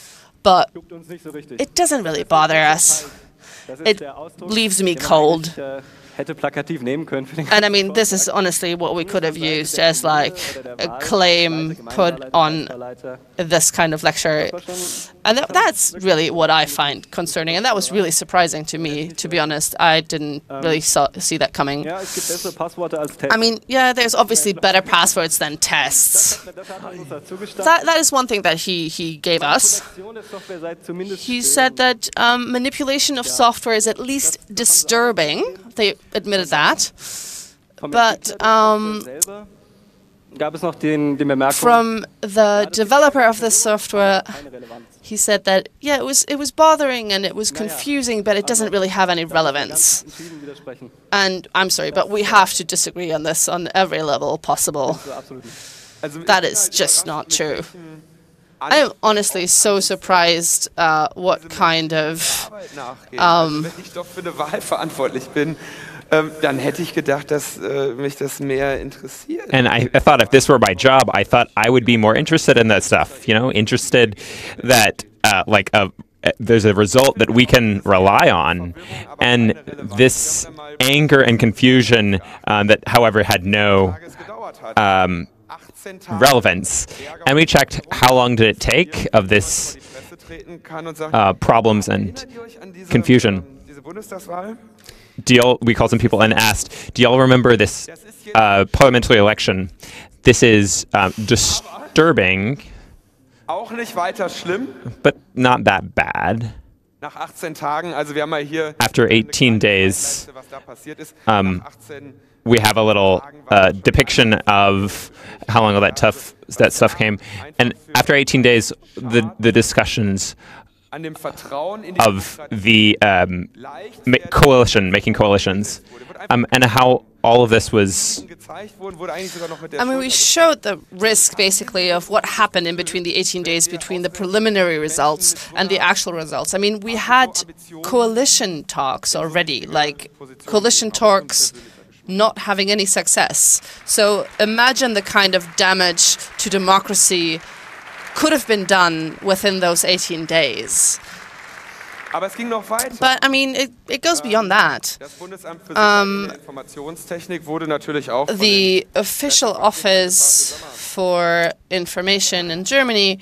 but Juckt uns nicht so richtig. it doesn't really bother us. Das ist It der Ausdruck, leaves me den man cold. eigentlich, äh, hätte plakativ nehmen können für den And I mean, this is honestly what we could have used as like a claim put on this kind of lecture. And that, that's really what I find concerning. And that was really surprising to me, to be honest. I didn't really saw, see that coming. Ja, es gibt bessere Passworte als Text. I mean, yeah, there's obviously better passwords than tests. Das hat er uns dazu gestanden. That, that is one thing that he, he gave us. Manipulation der Software sei zumindest He störend. said that um, manipulation of software is at least disturbing. They admitted that. Vom But Entwickler um, der Software selber gab es noch den, die Bemerkung, from the developer of the software, keine Relevanz. he said that yeah, it was it was bothering and it was confusing, but it doesn't really have any relevance. Entschieden widersprechen. And I'm sorry, but we have to disagree on this on every level possible. So, absolut nicht. Also That ich bin is halt just überrascht, not mit true. welchem I am honestly so surprised uh, what kind of Arbeit nachgehen. Um, also wenn ich doch für eine Wahl verantwortlich bin, ähm, dann hätte ich gedacht, dass äh, mich das mehr interessiert. And I, I thought if this were my job, I thought I would be more interested in that stuff. You know, interested that uh, like a, there's a result that we can rely on, and this anger and confusion um, that, however, had no Es gedauert hat. um, achtzehn Tage relevance. And we checked how long did it take of this die Presse treten kann und sagen, uh, problems and erinnert ihr euch an diese, confusion. ähm, diese Bundestagswahl? do y'all, we called some people and asked, do y'all remember this uh, parliamentary election? This is um, disturbing, Auch nicht weiter schlimm. but not that bad. Nach achtzehn Tagen, also wir haben mal hier After eighteen days, was da passiert ist. um, Nach achtzehn we have a little uh, depiction of how long all that tough that stuff came. And after eighteen days, the the discussions an dem Vertrauen in die of the um, leicht ma- coalition, making coalitions, um, and how all of this was gezeigt wurden, wurde eigentlich sogar noch mit der I mean, we showed the risk basically of what happened in between the eighteen days between the preliminary results and the actual results. I mean, we had coalition talks already, like coalition talks not having any success. So imagine the kind of damage to democracy could have been done within those eighteen days. Aber es ging noch weiter. But I mean, it, it goes beyond that. Das Bundesamt für Sicherheit und Informationstechnik wurde natürlich auch von The official office for information in Germany,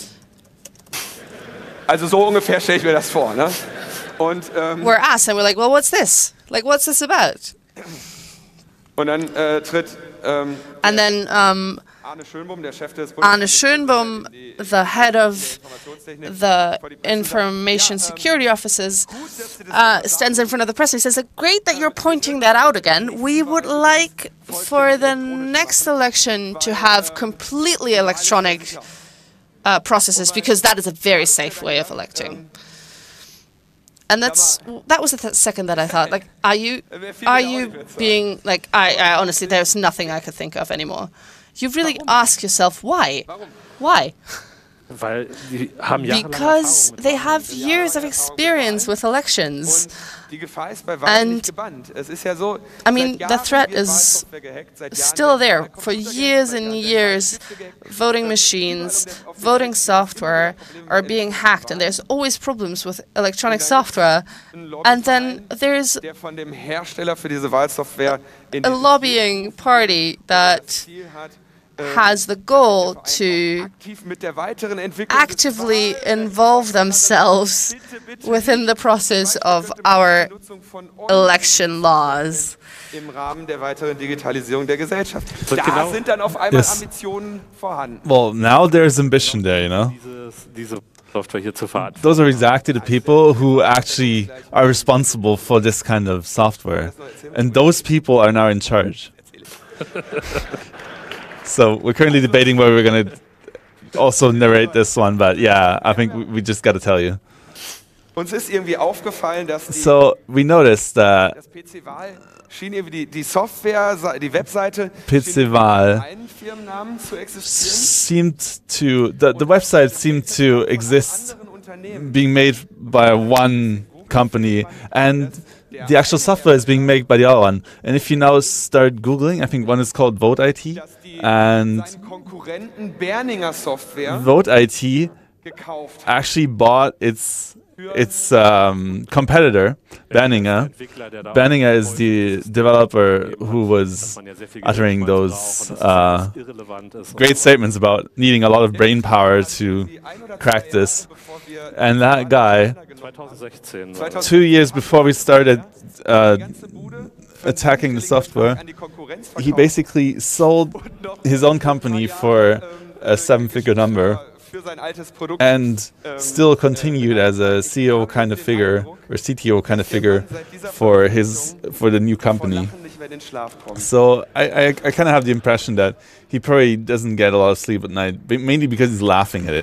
Also so ungefähr stelle ich mir das vor, ne? Und, ähm, were asked, and we're like, well, what's this? Like, what's this about? und dann äh, tritt ähm, And then um, Arne Schönbohm, der Chef des Arne Bundesamts Schönbohm, the head of Informationstechnik, the vor die Presse und sagt, information ja, ähm, security offices, gut, dass Sie das uh, stands in front of the press and he says, like, great that you're pointing that out again. We would like for the next election to have completely electronic uh, processes because that is a very safe way of electing. And that's that was the th- second that I thought, like, are you are you being like I, I honestly there's nothing I could think of anymore. You really ask yourself why, why? Weil die haben jahrelang Because Erfahrung mit they have years of experience with elections. Die Gefahr ist bei weitem And, nicht gebannt. Es ist ja so, I mean, seit the Jahren threat wird is Wahlsoftware gehackt, seit Jahren still werden there Wahlcomputer for gehackt, years seit and Jahren werden years. Wahlsitze gehackt. Voting machines, voting software are being hacked, and there's always problems with electronic software. And then there's Der von dem Hersteller für diese Wahlsoftware in a lobbying party that Ziel hat, has the goal to aktiv mit der weiteren Entwicklung actively involve themselves within the process of our election laws. im Rahmen der weiteren Digitalisierung der Gesellschaft. So Da genau- sind dann auf einmal Yes. Ambitionen vorhanden. Well, now there's ambition there, you know? dieses, diese Software hier zu verantworten. those are exactly the people who actually are responsible for this kind of software. And those people are now in charge. So we're currently debating whether we're going to also narrate this one, but yeah, I think we, we just got to tell you. Uns ist irgendwie aufgefallen, dass die, So we noticed that das P C-Wahl schien irgendwie die, die Software, die Webseite P schien C Wahl unter einen Firmennamen zu existieren. seemed to, the, the website seemed to exist Anderen Unternehmen. being made by one company, and the actual software is being made by the other one. And if you now start Googling, I think one is called Vote I T, Dass die and seinen Konkurrenten Berninger Software Vote I T gekauft hat. actually bought its its um, competitor, Banninger. Banninger is the developer who was uttering those uh, great statements about needing a lot of brain power to Die ein oder crack zwei this. Jahre, bevor wir And that guy, zwanzig sechzehn. war das. two years before we started uh, die ganze Bude attacking the software, an die Konkurrenz he verkauft basically sold und noch his own company for a seven-figure number, für sein altes Produkt. and still continued as a C E O kind of figure or C T O kind of figure for his for the new Vor company. Lachen nicht mehr in den Schlaf kommt. So I I, I kind of have the impression that he probably doesn't get a lot of sleep at night, but mainly because he's laughing at it.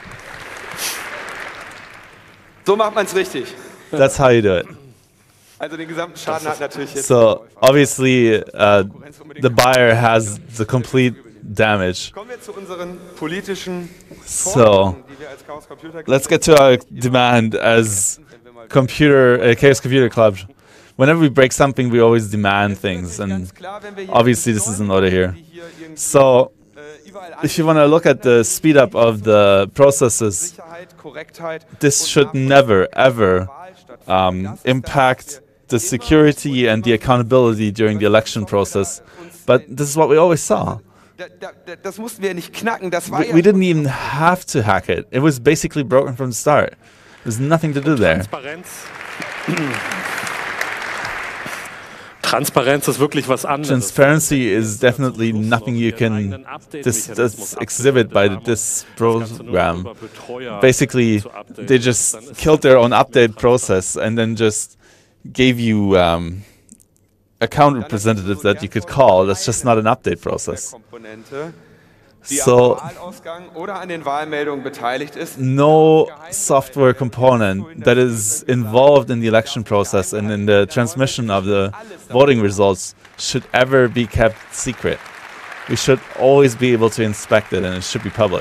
So macht man es richtig. That's how you do it. Also den gesamten Schaden hat natürlich jetzt So der Käufer. obviously, uh, the buyer has the complete damage. Kommen wir zu unseren politischen So Forderungen, die wir als Chaos Computer Club let's get to our demand as computer uh, Chaos Computer Club. Whenever we break something, we always demand things, and Ganz klar, wenn wir hier obviously this is in order here. die hier irgendwie, So äh, überall if you want to look at the speed up of the processes, Sicherheit, Korrektheit this und should never ever Wahl stattfinden. um, Das ist das, impact was the wir security and the accountability during the election process. But this is what we always saw. Da, da, da, das mussten wir nicht knacken, das war We, ja we didn't even have to hack it. It was basically broken from the start. There's nothing to do there. Transparenz. Transparenz ist wirklich was anderes. Transparency is definitely nothing you can dis- dis- exhibit by this program. Basically, they just killed their own update process and then just gave you um, account representatives that you could call. That's just not an update process. Komponente, die So- am Wahlausgang oder an den Wahlmeldungen beteiligt ist. No software component that is involved in the election process and in the transmission of the voting results should ever be kept secret. We should always be able to inspect it, and it should be public.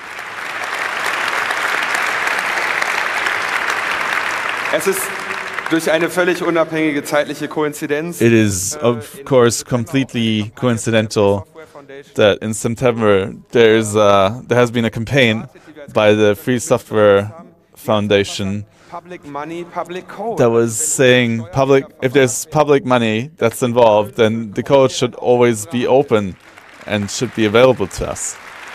Es ist durch eine völlig unabhängige zeitliche Koinzidenz It is, of course, completely coincidental Software Foundation that in September there's uh, there has been a campaign by the Free Software Foundation Public Money, Public Code. that was saying public if there's public money that's involved, then the code should always be open and should be available to us.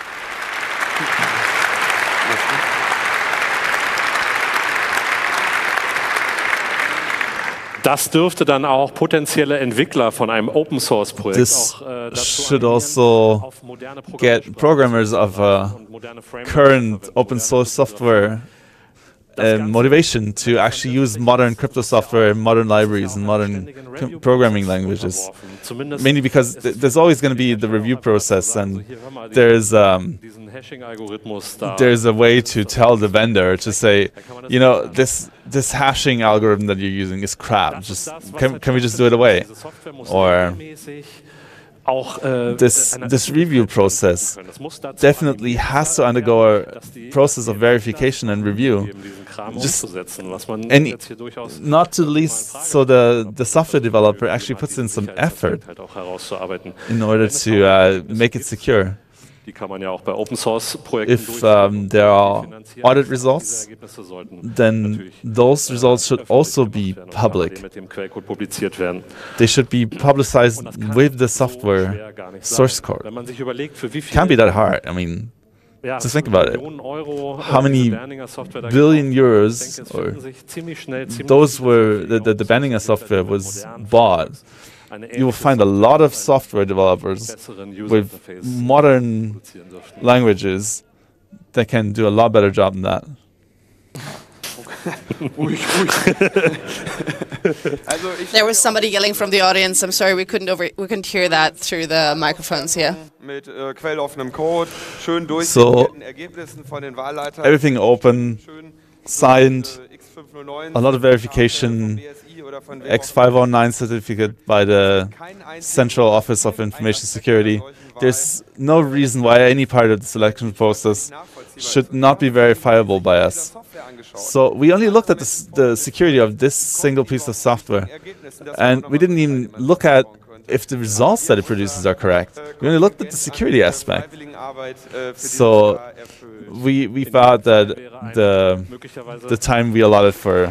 Das dürfte dann auch potenzielle Entwickler von einem Open Source Projekt This auch äh, dazu should animieren, also auf moderne get programmers of uh, und moderne Frameworks current zu verwenden, open source software uh, motivation to actually use modern crypto software, modern libraries, and modern com- programming languages. Zumindest Mainly because th- there's always going to be the review process, and there's um, diesen Hashing-Algorithmus da. there's a way to tell the vendor to say, you know, this this hashing algorithm that you're using is crap. Just can, can we just do it away? Diese Software muss Or regelmäßig auch äh, This einer this review process Das muss dazu definitely has to undergo a dass die process of verification and review. eben diesen Kram Just umzusetzen, was man any- jetzt hier durchaus Not to least so the the software developer actually puts in some effort halt auch herauszuarbeiten. in order to uh, make it secure. Die kann man ja auch bei Open Source Projekten If durchführen. um, there are Finanzieren. audit Diese results, Ergebnisse sollten then natürlich, those äh, results should also be veröffentlicht werden und public. parallel mit dem Quellcode publiziert werden. They should be publicized Und das kann with the so software schwer gar nicht source sein. code. Wenn man sich überlegt, für wie viel Can't be that hard. I mean, ja, just think about it. Millionen Euro, How äh, many diese Berninger Software da billion gekauft wird. euros Ich denke, es or finden sich ziemlich schnell ziemlich those viele were solche the, the, the Videos, Banninger die software mit was modernen bought. Frameworks eine You will ähnliche find a lot of Software software developers besseren User with Interface modern produzieren dürften. languages that can do a lot better job than that. Ruhig, ruhig. Also ich There was somebody yelling from the audience. I'm sorry, we couldn't over we couldn't hear that through the microphones here. mit äh, quelloffenem Code, schön So, durchgehenden Ergebnissen von den Wahlleitern. Everything open, Schön signed, äh, X fünfhundertneun, a lot of verification, B S I oder von wem X auch five immer. oh nine certificate by the Kein einziger Central Office of Information Security. There's no reason why any part of the selection process should not be verifiable by us. Software angeschaut. So we only looked at the, s- the security of this single piece of software, Ergebnissen, das and man we didn't even nochmal look at anschauen könnte. if the results that it produces are correct. We only looked at the security aspect. Freiwilligenarbeit, äh, für dieses So Jahr erfüllt. we we thought that the möglicherweise the time we allotted for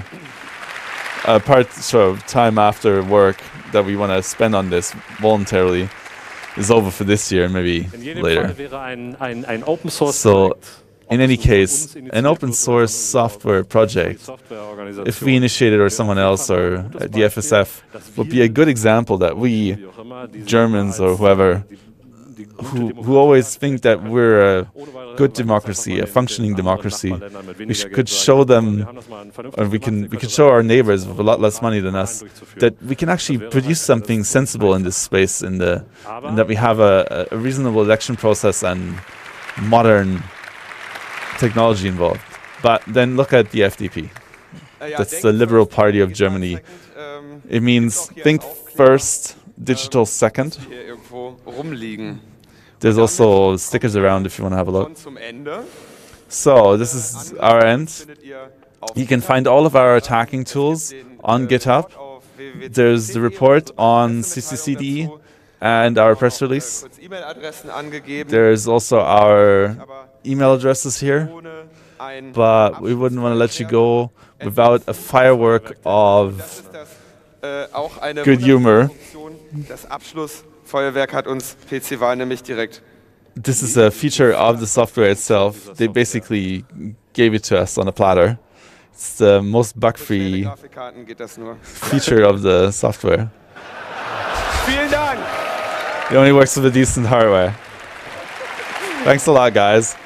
a part sort of time after work that we want to spend on this voluntarily is over for this year, maybe in jedem later. Fall wäre ein, ein, ein Open Source So, Projekt, in any ob es von case, uns an initiiert open wird source oder software die project, Softwareorganisation, if we initiate it or someone else or uh, the F S F, would be a good example that we wie auch immer, diese Germans or als, whoever die, die gute who, Demokratie who always think that we're a ohne weitere good Hinweise democracy, einfach a mal functioning den anderen democracy, Nachbarländern mit we weniger sh- Geld could sagen, show wir them, haben das mal vernünftig or we gemacht, can ihr we könnt can das show auch our neighbors with a lot less planen, money than planen us durchzuführen. that we can actually wäre produce halt something alles sensible in this space, in the and that we have a, a reasonable election process and modern technology involved. But then look at the F D P. Äh, ja, That's denkt the Liberal first, Party of digital Germany. second, ähm, It means doch hier think Aufkleber, first, digital second. die hier irgendwo rumliegen. There's also stickers around if you want to have a look. Und zum Ende So this is our end. findet ihr auf You can find all of our attacking tools den, on äh, GitHub. Report auf w w w punkt There's the report on C C C D and our press Auch, äh, release. kurz E-Mail-Adressen angegeben, There's also our aber email addresses here, ohne ein but we wouldn't want to let you go without a firework of Das ist das, äh, auch eine good wunderschöne humor. Funktion. Das Abschlussfeuerwerk hat uns P C Wahl nämlich direkt. This is a feature of the software itself. They basically gave it to us on a platter. It's the most Mit bug-free Grafikkarten geht das nur. feature of the software. Vielen Dank! It only works with a decent hardware. Thanks a lot, guys.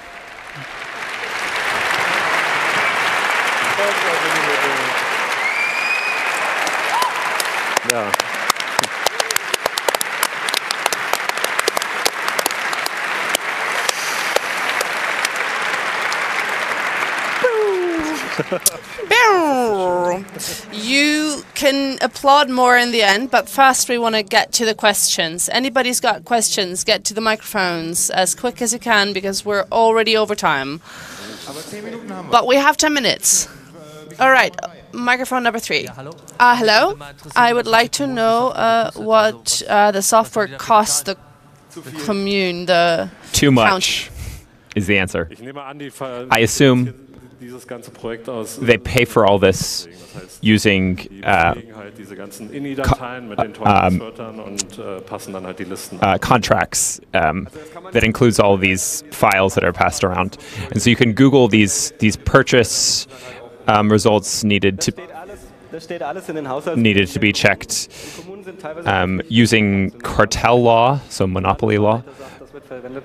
Ja. You can applaud more in the end, but first we want to get to the questions. Anybody's got questions, get to the microphones as quick as you can because we're already over time. But we have ten minutes. All right, microphone number three. Uh, hello. I would like to know uh, what uh, the software costs the commune, the Too Count. much is the answer. Ich nehme an, die ver- I assume dieses ganze Projekt aus. they pay for all this Das heißt, using die uh, belegen halt diese ganzen I N I-Dateien mit den ähm, Teufelswörtern und äh, passen dann halt die Listen an. uh, contracts um, that includes all these files that are passed around. And so you can Google these these purchase um, results needed to Steht alles, das steht alles in den Haushalts- needed to be checked Die Kommunen sind teilweise um, using cartel law, so monopoly law. das wird verwendet.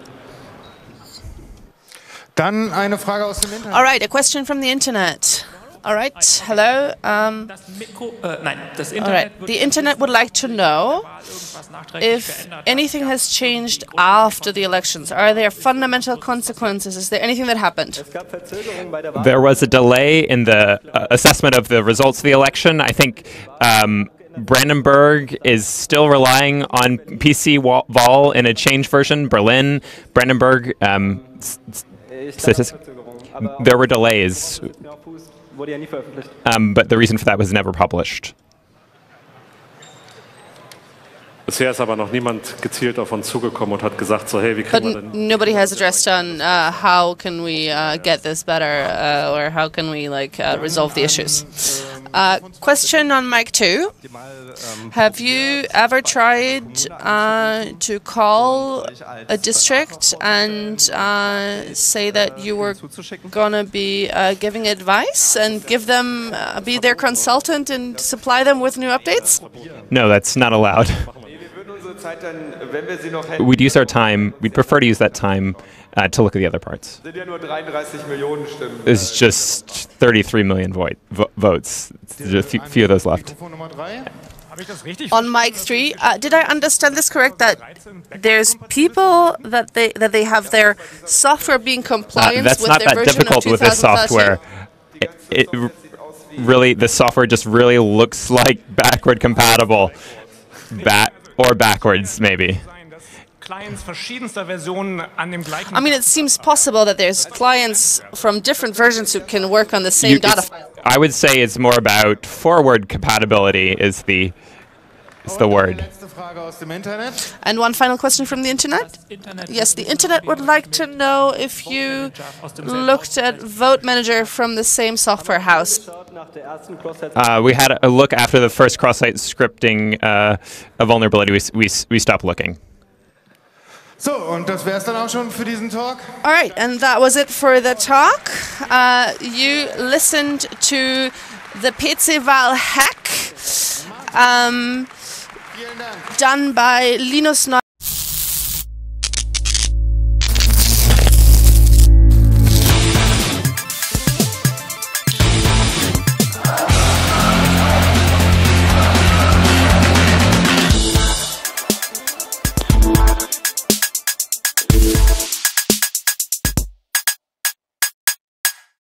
Dann eine Frage aus dem Internet. All right, a question from the internet. All right, hello. Um, Das Mikro, äh, nein, das all Internet right, wird the internet would like to know irgendwas nachträglich if verändert hat. anything has changed after the elections. Are there fundamental consequences? Is there anything that happened? Es gab Verzögerungen bei der Wahl. There was a delay in the uh, assessment of the results of the election. I think um, Brandenburg is still relying on P C wa- Vol in a changed version. Berlin, Brandenburg, um, s- s- Es gab Statistik- Verzögerungen, aber auch there were delays, auf Fuß wurde ja nie veröffentlicht. um, but the reason for that was never published. Bisher ist aber noch niemand gezielt auf uns zugekommen und hat gesagt, so hey, wie But kriegen wir n- denn nobody has addressed on uh, how can we uh, get this better uh, or how can we like uh, resolve the issues. Uh, question on mic two. Have you ever tried uh, to call a district and uh, say that you were gonna be uh, giving advice and give them uh, be their consultant and supply them with new updates? No, that's not allowed. Zeit dann, wenn wir sie noch hätten, we'd use our time, we'd prefer to use that time uh, to look at the other parts. sind ja nur dreiunddreißig Millionen Stimmen. There's just thirty-three million vo vo votes. There's a few, few of those left. Mikrofon Nummer drei. On mic three, uh, did I understand this correct? That there's people that they that they have their software being Uh, compliant that's with not their that version difficult of with this twenty thirteen? software. It, it r- really, the software just really looks like backward compatible, bat or backwards maybe. Clients verschiedenster Versionen an dem gleichen. I mean, it seems possible that there's clients from different versions who can work on the same You- data it's- file. I would say it's more about forward compatibility is the is the Und eine word. letzte Frage aus dem Internet. And one final question from the internet. Internet Yes, the internet would like to know if you looked at Vote Manager from the same software house. Schaut nach der ersten Cross-Site. Uh, we had a look after the first cross-site scripting uh, a vulnerability. We, s- we, s- we stopped looking. So, und das wäre es dann auch schon für diesen Talk. All right, and that was it for the talk. Uh, you listened to the P C-Wahl hack um, Vielen Dank. done by Linus Neu